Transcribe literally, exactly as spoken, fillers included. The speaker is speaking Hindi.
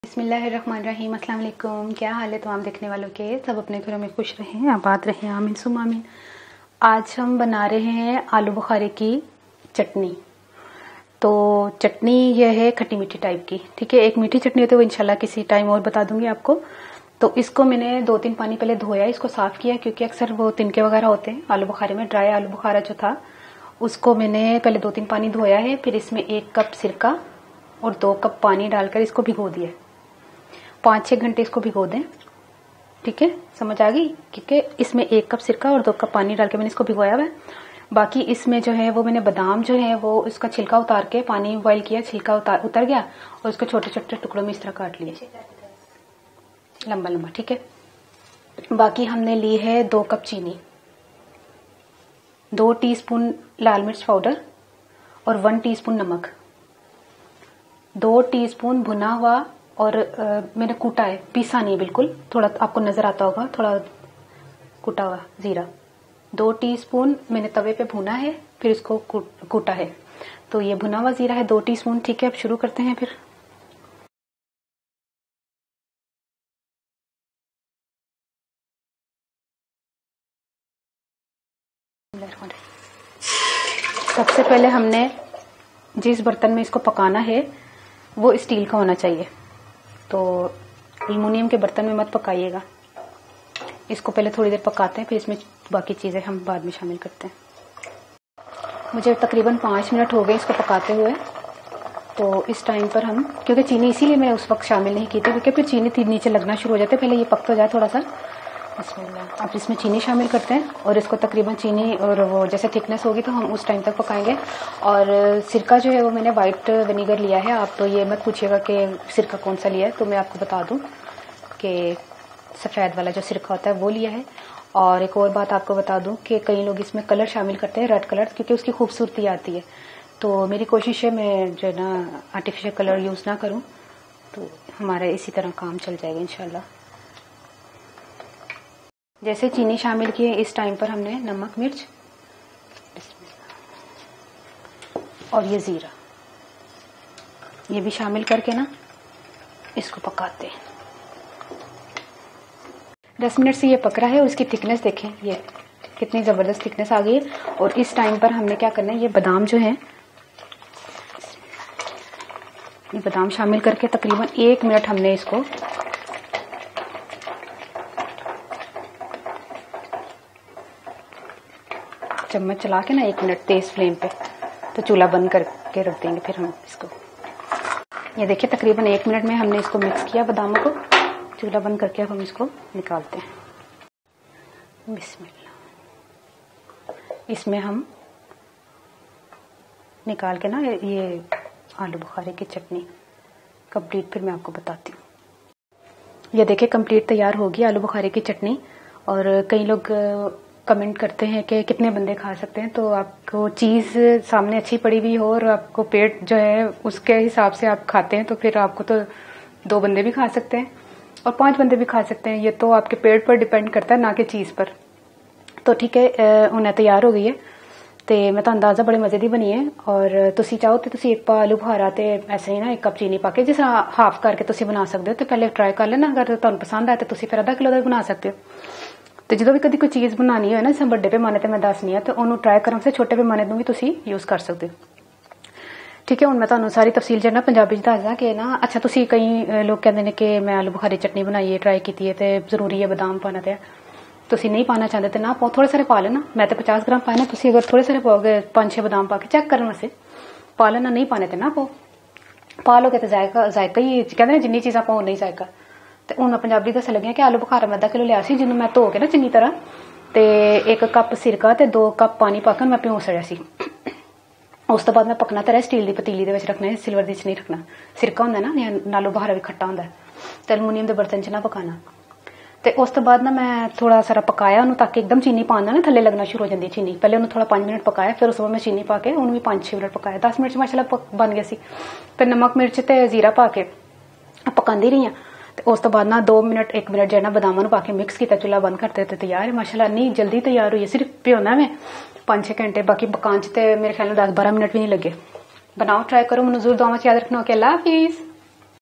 बिस्मिल्लाहिर्रहमानिर्रहीम, अस्सलाम वालेकुम। क्या हाल है तमाम देखने वालों के? सब अपने घरों में खुश रहें, आबाद रहें, आमीन सुम आमीन। आज हम बना रहे हैं आलू बुखारे की चटनी। तो चटनी यह है खट्टी मीठी टाइप की, ठीक है। एक मीठी चटनी होती है, वो इंशाल्लाह किसी टाइम और बता दूंगी आपको। तो इसको मैंने दो तीन पानी पहले धोया, इसको साफ किया, क्योंकि अक्सर वो तिनके वगैरह होते हैं आलू बुखारे में। ड्राई आलू बुखारा जो था उसको मैंने पहले दो तीन पानी धोया है, फिर इसमें एक कप सिरका और दो कप पानी डालकर इसको भिगो दिया। पाँच छः घंटे इसको भिगो दें, ठीक है, समझ आ गई। क्योंकि इसमें एक कप सिरका और दो कप पानी डाल के मैंने इसको भिगोया हुआ है। बाकी इसमें जो है वो मैंने बादाम जो है वो उसका छिलका उतार के पानी बॉईल किया, छिलका उतार उतर गया और उसको छोटे छोटे टुकड़ों में इस तरह काट लिए, लंबा लंबा, ठीक है। बाकी हमने ली है दो कप चीनी, दो टीस्पून लाल मिर्च पाउडर और वन टीस्पून नमक, दो टीस्पून भुना हुआ और आ, मैंने कूटा है, पीसा नहीं बिल्कुल, थोड़ा आपको नजर आता होगा, थोड़ा कूटा हुआ जीरा, दो टीस्पून मैंने तवे पे भुना है, फिर इसको कूटा है। तो ये भुना हुआ जीरा है दो टीस्पून, ठीक है। अब शुरू करते हैं। फिर सबसे पहले हमने जिस बर्तन में इसको पकाना है वो स्टील का होना चाहिए, तो एल्युमिनियम के बर्तन में मत पकाइएगा। इसको पहले थोड़ी देर पकाते हैं, फिर इसमें बाकी चीजें हम बाद में शामिल करते हैं। मुझे तकरीबन पाँच मिनट हो गए इसको पकाते हुए। तो इस टाइम पर हम, क्योंकि चीनी इसीलिए मैं उस वक्त शामिल नहीं की थी क्योंकि फिर चीनी नीचे लगना शुरू हो जाते, पहले ये पक तो जाए थोड़ा सा। अब इसमें चीनी शामिल करते हैं और इसको तकरीबन चीनी और वो जैसे थिकनेस होगी तो हम उस टाइम तक पकाएंगे। और सिरका जो है वो मैंने वाइट विनीगर लिया है। आप तो ये मत पूछिएगा कि सिरका कौन सा लिया है, तो मैं आपको बता दूं कि सफ़ेद वाला जो सिरका होता है वो लिया है। और एक और बात आपको बता दूं कि कई लोग इसमें कलर शामिल करते हैं, रेड कलर, क्योंकि उसकी खूबसूरती आती है। तो मेरी कोशिश है मैं जो है ना आर्टिफिशियल कलर यूज़ ना करूँ, तो हमारा इसी तरह काम चल जाएगा इंशाल्लाह। जैसे चीनी शामिल किए, इस टाइम पर हमने नमक मिर्च और ये जीरा ये भी शामिल करके ना इसको पकाते हैं। दस मिनट से ये पक रहा है और इसकी थिकनेस देखें, ये कितनी जबरदस्त थिकनेस आ गई है। और इस टाइम पर हमने क्या करना है, ये बादाम जो है ये बादाम शामिल करके तकरीबन एक मिनट हमने इसको चम्मच चला के ना एक मिनट तेज फ्लेम पे, तो चूल्हा बंद करके रख देंगे। फिर हम इसको, ये देखिए तकरीबन एक मिनट में हमने इसको मिक्स किया बादामों को, चूल्हा बंद करके अब हम इसको निकालते हैं। बिस्मिल्लाह। इसमें हम निकाल के ना ये आलू बुखारे की चटनी कंप्लीट फिर मैं आपको बताती हूँ। ये देखिए कंप्लीट तैयार होगी आलू बुखारे की चटनी। और कई लोग कमेंट करते हैं कि कितने बंदे खा सकते हैं, तो आपको चीज़ सामने अच्छी पड़ी हुई हो और आपको पेट जो है उसके हिसाब से आप खाते हैं, तो फिर आपको तो दो बंदे भी खा सकते हैं और पांच बंदे भी खा सकते हैं। ये तो आपके पेट पर डिपेंड करता है, ना कि चीज़ पर। तो ठीक है, उन्हें तैयार हो गई है तो मैं तो अंदाज़ा बड़े मज़े दी बनी है। और तुसी चाहो तो तुसी एक पा आलू बुखारा ते ऐसे ही ना एक कप चीनी पा के जिस हाफ करके तुसी बना सकते हो। तो पहले ट्राई कर लेना, अगर तुहानू पसंद आए तो तुसी फिर आधा किलो का भी बना सकते हो। तो जो भी कभी कोई चीज़ बनानी है ना, जिस बड़े पैमाने ते मैं दसनी है, तो उन्होंने ट्राई करन से छोटे पैमाने ਨੂੰ भी तुसी यूज कर सकते हो, ठीक है। ਹੁਣ मैं ਤੁਹਾਨੂੰ ਸਾਰੀ ਤਫਸੀਲ ਜਿਹੜਾ ਪੰਜਾਬੀ ਚ ਦੱਸਦਾ ਕਿ ਨਾ ਅੱਛਾ ਤੁਸੀਂ ਕਈ ਲੋਕ ਕਹਿੰਦੇ ਨੇ ਕਿ ਮੈਂ ਆਲੂ ਬੁਖਾਰੇ ਚਟਨੀ ਬਣਾਈ ਹੈ, ਟਰਾਈ ਕੀਤੀ ਹੈ ਤੇ ਜ਼ਰੂਰੀ ਹੈ ਬਾਦਾਮ ਪਾਣਾ ਤੇ ਤੁਸੀਂ ਨਹੀਂ ਪਾਣਾ ਚਾਹੁੰਦੇ ਤੇ ਨਾ ਪਾਓ, ਥੋੜੇ ਸਾਰੇ ਪਾ ਲੈਣਾ। ਮੈਂ ਤੇ पचास ग्राम पाना, ਤੁਸੀਂ अगर थोड़े सारे पाओगे पांच छह बादाम पा के चेक करने वास्ते पा लेना, नहीं पाने ते ना पाओ। पा लोगे तो जायका जायका ही कहते हैं, जिन्नी चीज़ां पाओ नहीं जायका। ਤੇ ਹੁਣ ਪੰਜਾਬੀ ਦੱਸਣ ਲੱਗਿਆ ਕਿ ਆਲੂ ਬੁਖਾਰਾ ਮੈਂ ਅੱਧਾ ਕਿਲੋ ਲਿਆ ਸੀ, ਜਿਹਨੂੰ ਮੈਂ ਧੋ ਕੇ ਨਾ ਚੰਗੀ ਤਰ੍ਹਾਂ ਤੇ ਇੱਕ ਕੱਪ ਸਿਰਕਾ ਤੇ ਦੋ ਕੱਪ ਪਾਣੀ ਪਾ ਕੇ ਮੈਂ ਭਿਓ ਛੜਿਆ ਸੀ। ਉਸ ਤੋਂ ਬਾਅਦ ਮੈਂ ਪਕਣਾ ਧਰਿਆ, ਸਟੀਲ ਦੀ ਪਤੀਲੀ ਦੇ ਵਿੱਚ ਰੱਖਣਾ ਹੈ, ਸਿਲਵਰ ਦੀ ਚ ਨਹੀਂ ਰੱਖਣਾ। ਸਿਰਕਾ ਹੁੰਦਾ ਨਾ, ਨਾਲੋ ਬੁਖਾਰਾ ਵੀ ਖੱਟਾ ਹੁੰਦਾ, ਤੇ ਐਲੂਮੀਨੀਅਮ ਦੇ ਬਰਤਨ ਚ ਨਾ ਪਕਾਣਾ। ਤੇ ਉਸ ਤੋਂ ਬਾਅਦ ਨਾ ਮੈਂ ਥੋੜਾ ਸਾਰਾ ਪਕਾਇਆ ਉਹਨੂੰ, ਤਾਂ ਕਿ ਇੱਕਦਮ ਚੀਨੀ ਪਾਉਣ ਨਾਲ ਨਾ ਥੱਲੇ ਲੱਗਣਾ ਸ਼ੁਰੂ ਹੋ ਜਾਂਦੀ ਹੈ ਚੀਨੀ। ਪਹਿਲੇ ਉਹਨੂੰ ਥੋੜਾ ਪੰਜ ਮਿੰਟ ਪਕਾਇਆ, ਫਿਰ ਉਸ ਤੋਂ ਬਾਅਦ ਮੈਂ ਚੀਨੀ ਪਾ ਕੇ ਉਹਨੂੰ ਵੀ ਪੰਜ ਛੇ ਮਿੰਟ ਪਕਾਇਆ। ਦਸ ਮਿੰਟ ਚ ਮਾਸ਼ਾਅੱਲਾ ਬਣ ਗਿਆ ਸੀ। ਫਿਰ ਨਮਕ ਮਿਰਚ ਤੇ ਜ਼ੀਰਾ ਪਾ ਕੇ ਪਕਾਉਂਦੀ ਰਹੀ ਹਾਂ। ਤੇ ਉਸ ਤੋਂ ਬਾਅਦ ਨਾ दो मिनट एक मिनट ਜਿਹੜਾ ਬਾਦਾਮਾਂ ਨੂੰ ਪਾ ਕੇ ਮਿਕਸ ਕੀਤਾ, ਚੁੱਲ੍ਹਾ ਬੰਦ ਕਰਤੇ ਤੇ ਤਿਆਰ ਹੈ ਮਾਸ਼ਾਅੱਲਾ। ਇੰਨੀ ਜਲਦੀ ਤਿਆਰ ਹੋਈ ਹੈ, ਸਿਰਫ ਭਿਓਣਾ ਮੈਂ पाँच छः घंटे, बाकी पकाने च ते मेरे ख्याल दस बारह मिनट भी नहीं लगे। बनाओ, ट्राई करो, मुझे जरूर दुआओं में याद रखना। ओके, अल्लाह हाफिज़।